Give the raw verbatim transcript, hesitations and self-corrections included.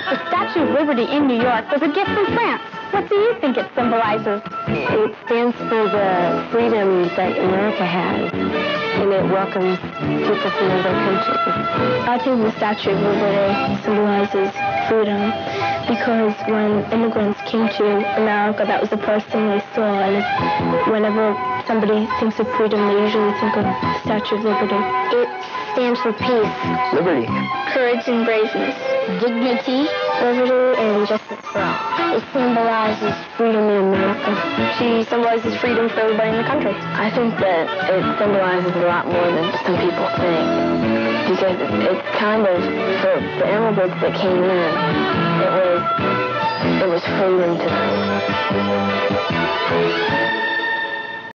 The Statue of Liberty in New York was a gift from France. What do you think it symbolizes? It stands for the freedom that America has, and it welcomes people from other countries. I think the Statue of Liberty symbolizes freedom because when immigrants came to America, that was the first thing they saw, and it's, whenever somebody thinks of freedom, they usually think of the Statue of Liberty. It stands for peace, liberty, courage and braveness, dignity, liberty, and justice for all. It symbolizes freedom in America. She symbolizes freedom for everybody in the country. I think that it symbolizes a lot more than some people think, because it's kind of, for the immigrants that came in, it was, it was freedom to them.